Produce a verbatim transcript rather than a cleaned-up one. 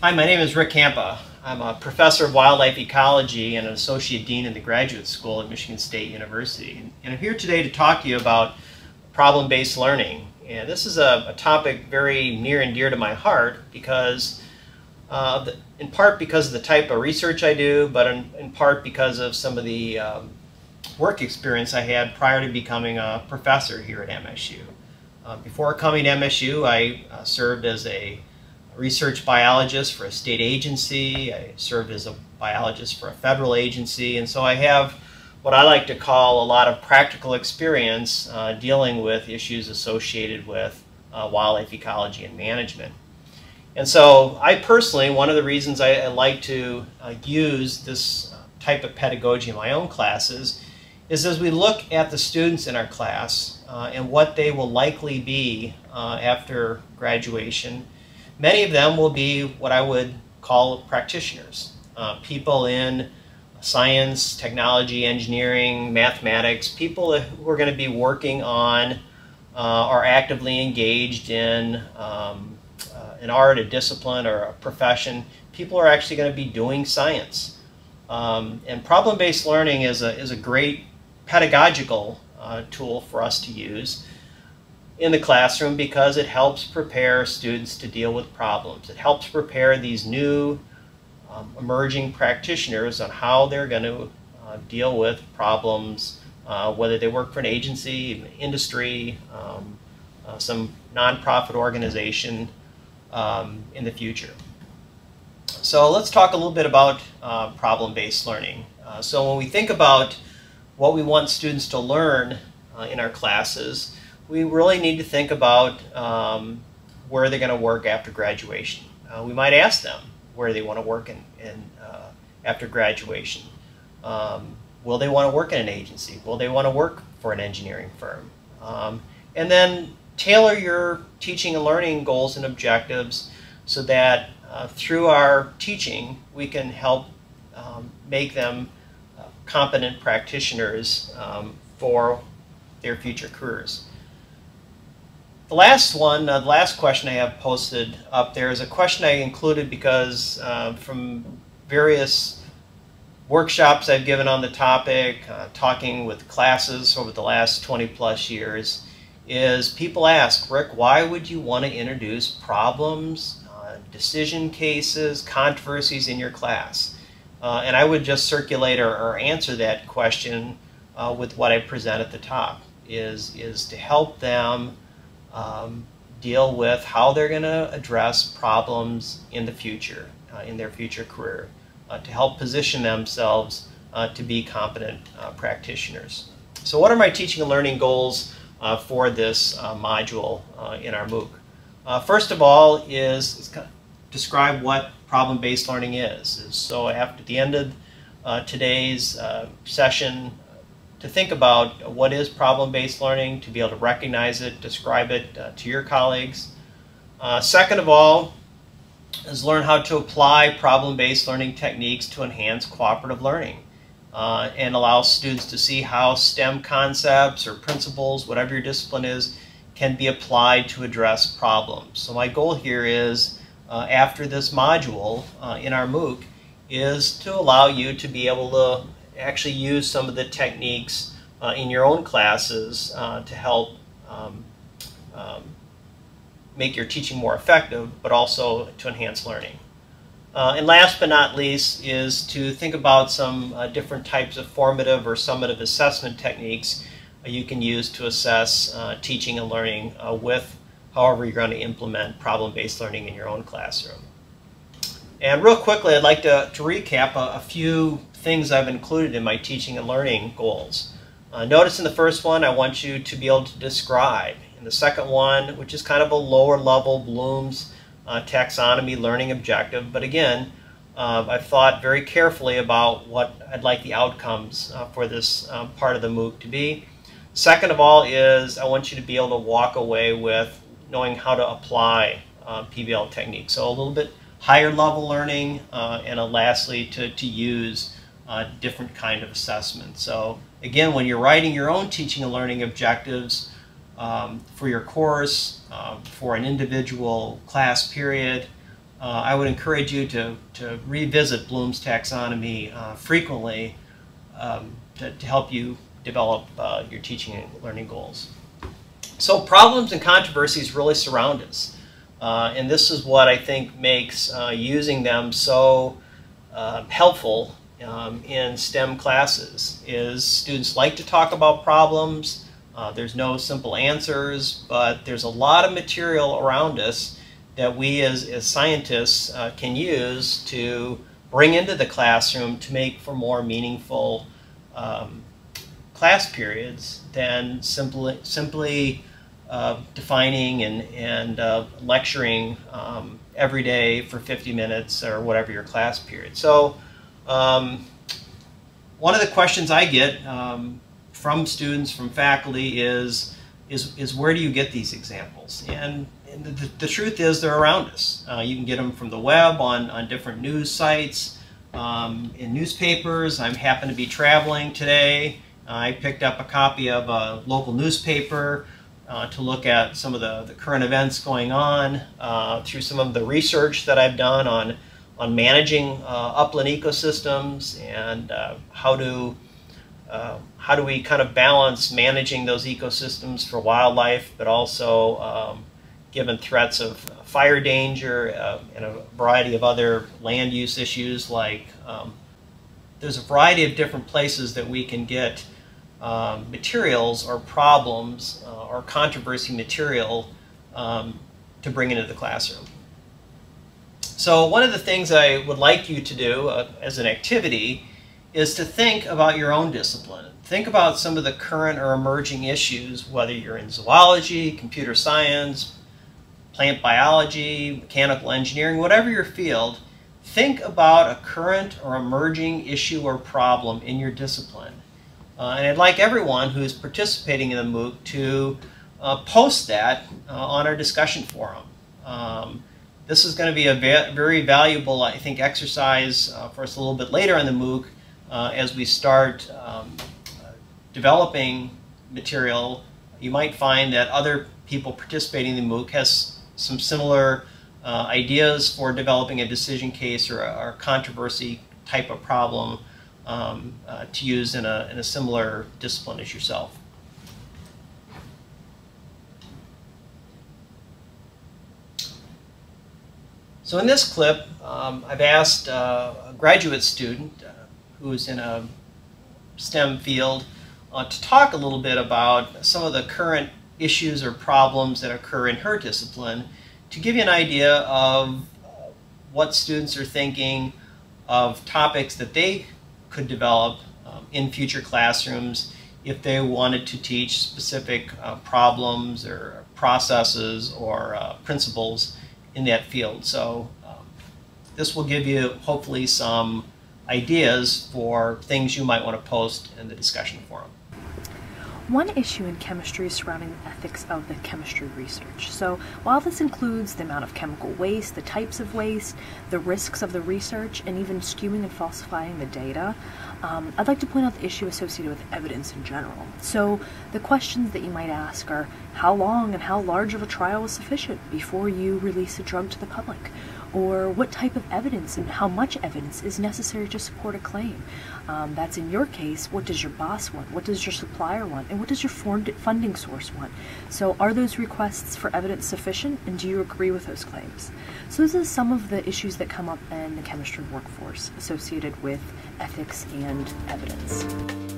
Hi, my name is Rick Campa. I'm a professor of wildlife ecology and an associate dean in the graduate school at Michigan State University. And I'm here today to talk to you about problem-based learning. And this is a, a topic very near and dear to my heart because, uh, the, in part because of the type of research I do, but in, in part because of some of the um, work experience I had prior to becoming a professor here at M S U. Uh, before coming to M S U, I uh, served as a research biologist for a state agency. I served as a biologist for a federal agency, and so I have what I like to call a lot of practical experience uh, dealing with issues associated with uh, wildlife ecology and management. And so I personally, one of the reasons I, I like to uh, use this type of pedagogy in my own classes is as we look at the students in our class uh, and what they will likely be uh, after graduation. Many of them will be what I would call practitioners, uh, people in science, technology, engineering, mathematics, people who are going to be working on uh, or actively engaged in um, uh, an art, a discipline, or a profession. People are actually going to be doing science. Um, and problem-based learning is a, is a great pedagogical uh, tool for us to use in the classroom because it helps prepare students to deal with problems. It helps prepare these new um, emerging practitioners on how they're going to uh, deal with problems, uh, whether they work for an agency, industry, um, uh, some nonprofit organization um, in the future. So let's talk a little bit about uh, problem-based learning. Uh, so when we think about what we want students to learn uh, in our classes, we really need to think about um, where they're going to work after graduation. Uh, we might ask them where they want to work in, in, uh, after graduation. Um, will they want to work in an agency? Will they want to work for an engineering firm? Um, and then tailor your teaching and learning goals and objectives so that uh, through our teaching we can help um, make them uh, competent practitioners um, for their future careers. The last one, uh, the last question I have posted up there is a question I included because uh, from various workshops I've given on the topic, uh, talking with classes over the last twenty plus years, is people ask, Rick, why would you want to introduce problems, uh, decision cases, controversies in your class? Uh, and I would just circulate or, or answer that question uh, with what I present at the top, is, is to help them Um, deal with how they're going to address problems in the future, uh, in their future career, uh, to help position themselves uh, to be competent uh, practitioners. So what are my teaching and learning goals uh, for this uh, module uh, in our MOOC? Uh, first of all is, is kind of describe what problem-based learning is. So after the end of uh, today's uh, session, to think about what is problem-based learning, to be able to recognize it, describe it uh, to your colleagues. Uh, second of all is learn how to apply problem-based learning techniques to enhance cooperative learning uh, and allow students to see how STEM concepts or principles, whatever your discipline is, can be applied to address problems. So my goal here is, uh, after this module uh, in our MOOC, is to allow you to be able to actually use some of the techniques uh, in your own classes uh, to help um, um, make your teaching more effective, but also to enhance learning. Uh, and last but not least is to think about some uh, different types of formative or summative assessment techniques uh, you can use to assess uh, teaching and learning uh, with however you're going to implement problem-based learning in your own classroom. And real quickly, I'd like to, to recap a, a few things I've included in my teaching and learning goals. Uh, notice in the first one, I want you to be able to describe. In the second one, which is kind of a lower level Bloom's uh, taxonomy learning objective, but again, uh, I've thought very carefully about what I'd like the outcomes uh, for this um, part of the MOOC to be. Second of all is I want you to be able to walk away with knowing how to apply uh, P B L techniques. So a little bit higher level learning, uh, and uh, lastly to, to use uh, different kind of assessment. So again, when you're writing your own teaching and learning objectives um, for your course, um, for an individual class period, uh, I would encourage you to, to revisit Bloom's taxonomy uh, frequently um, to, to help you develop uh, your teaching and learning goals. So problems and controversies really surround us. Uh, and this is what I think makes uh, using them so uh, helpful um, in STEM classes, is students like to talk about problems. Uh, there's no simple answers, but there's a lot of material around us that we as, as scientists uh, can use to bring into the classroom to make for more meaningful um, class periods than simply, simply uh, defining and, and uh, lecturing um, every day for fifty minutes or whatever your class period. So um, one of the questions I get um, from students, from faculty is, is, is where do you get these examples? And, and the, the truth is they're around us. Uh, you can get them from the web, on, on different news sites, um, in newspapers. I happen to be traveling today. I picked up a copy of a local newspaper uh, to look at some of the, the current events going on uh, through some of the research that I've done on, on managing uh, upland ecosystems and uh, how to Uh, how do we kind of balance managing those ecosystems for wildlife, but also um, given threats of fire danger uh, and a variety of other land use issues, like um, there's a variety of different places that we can get um, materials or problems uh, or controversy material um, to bring into the classroom. So one of the things I would like you to do uh, as an activity is to think about your own discipline. Think about some of the current or emerging issues, whether you're in zoology, computer science, plant biology, mechanical engineering, whatever your field. Think about a current or emerging issue or problem in your discipline. Uh, and I'd like everyone who's participating in the MOOC to uh, post that uh, on our discussion forum. Um, this is going to be a va very valuable, I think, exercise uh, for us a little bit later in the MOOC. Uh, as we start um, uh, developing material, you might find that other people participating in the MOOC has some similar uh, ideas for developing a decision case or a, or a controversy type of problem um, uh, to use in a, in a similar discipline as yourself. So in this clip, um, I've asked uh, a graduate student uh, who's in a STEM field uh, to talk a little bit about some of the current issues or problems that occur in her discipline, to give you an idea of what students are thinking of topics that they could develop um, in future classrooms if they wanted to teach specific uh, problems or processes or uh, principles in that field. So um, this will give you hopefully some ideas for things you might want to post in the discussion forum. One issue in chemistry is surrounding the ethics of the chemistry research. So while this includes the amount of chemical waste, the types of waste, the risks of the research, and even skewing and falsifying the data, um, I'd like to point out the issue associated with evidence in general. So the questions that you might ask are, how long and how large of a trial is sufficient before you release a drug to the public? Or what type of evidence and how much evidence is necessary to support a claim? Um, that's in your case, what does your boss want? What does your supplier want? And what does your funding source want? So are those requests for evidence sufficient, and do you agree with those claims? So those are some of the issues that come up in the chemistry workforce associated with ethics and evidence.